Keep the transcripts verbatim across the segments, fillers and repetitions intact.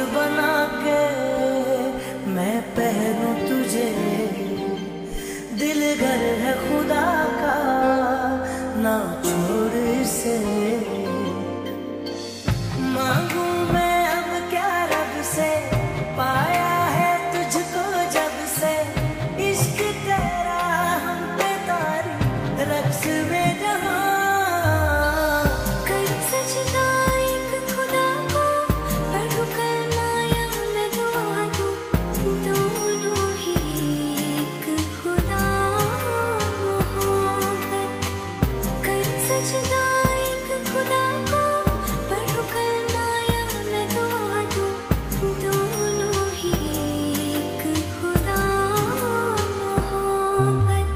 बना के मैं पहनूं तुझे, दिल घर है खुदा का ना छोड़ इसे। मांगू मैं अब क्या रब से, पाया है तुझको जब से, इश्क तेरा हम पे तारी रक्स में जहां। कर सजदा एक खुदा को, पढ़ू कलमा या मैं दुआ दूं, दोनों ही एक खुदा मोहब्बत। कर सजदा एक खुदा को, पढ़ू कलमा या मैं दुआ दूं, दोनों ही एक खुदा मोहब्बत।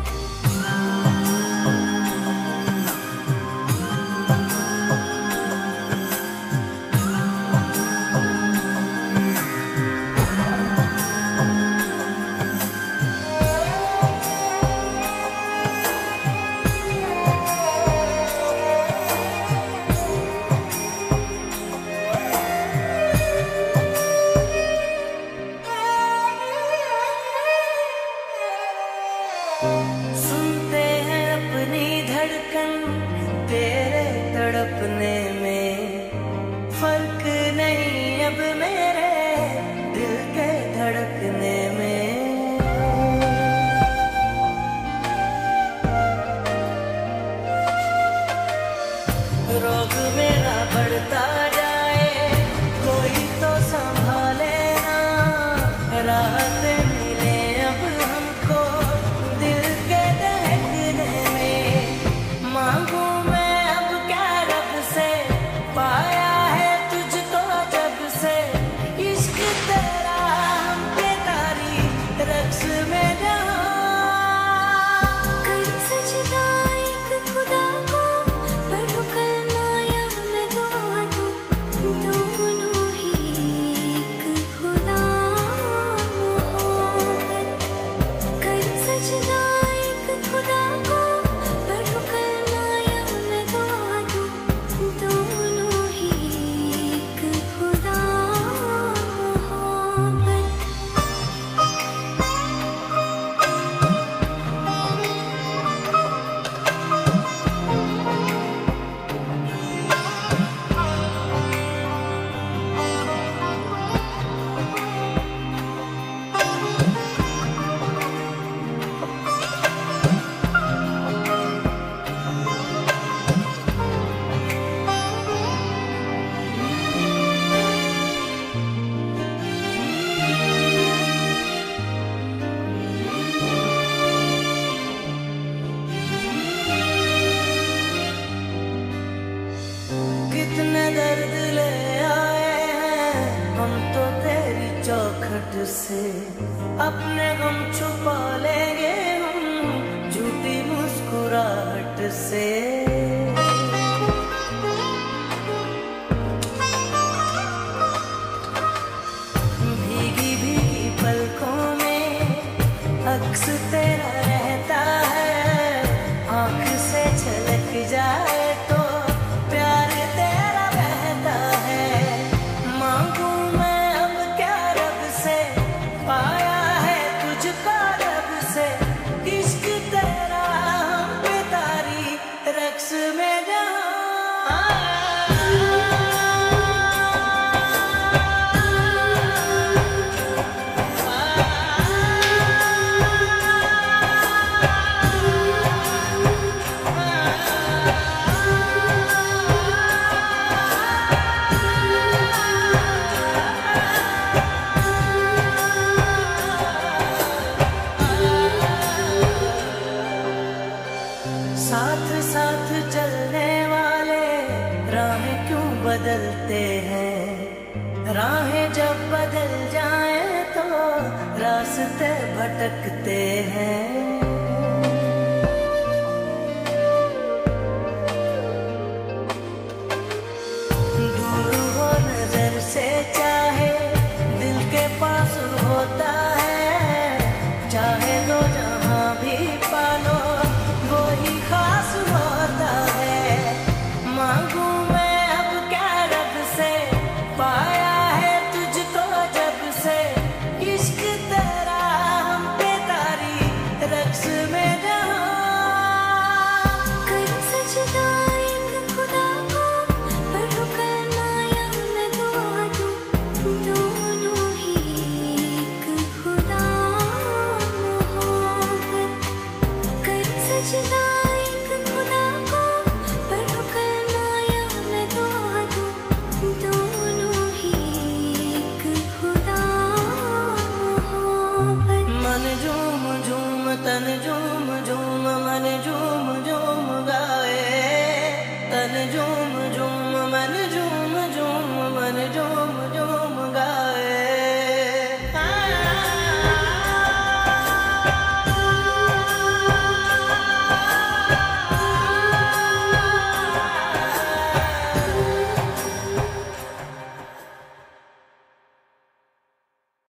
सुनते हैं अपनी धड़कन तेरे तड़पने में, फर्क नहीं अब मेरे दिल के धड़कने में। रोग मेरा बढ़ता जाए, कोई तो संभाले ना, राहत मिले अब हमको दिल के धड़कने में। मांगू मैं अब क्या रब से, पाया है तुझको जब से, इश्क तेरा हम पे तारी रक्स में जहां। कर सजदा एक खुदा को, पढ़ू कलमा या मैं दुआ दूं, दोनों ही एक खुदा मोहब्बत। कर सजदा एक खुदा को, पढ़ू कलमा या मैं दुआ दूं, दोनों ही एक खुदा मोहब्बत। कितने दर्द ले आए हैं हम तो तेरी चौखट से, अपने गम छुपा लेंगे हम झूठी मुस्कुराहट से। भीगी भीगी पलकों में अक्स तेरा रहता है, आँख से झलक जाए तो प्यार तेरा बहता है। मांगू मैं अब क्या रब से, पाया है तुझको रब से, इश्क तेरा हम पे तारी रक्स में जहां। साथ साथ चलने वाले राहें क्यों बदलते हैं, राहें जब बदल जाएं तो रास्ते भटकते हैं। दूर हो नजर से चाहे दिल के पास होता है, चाहे तो जहां भी पालो वो ही खास होता है। मांगू मैं अब क्या रब से, पाया है तुझको झूम झूम मन झूम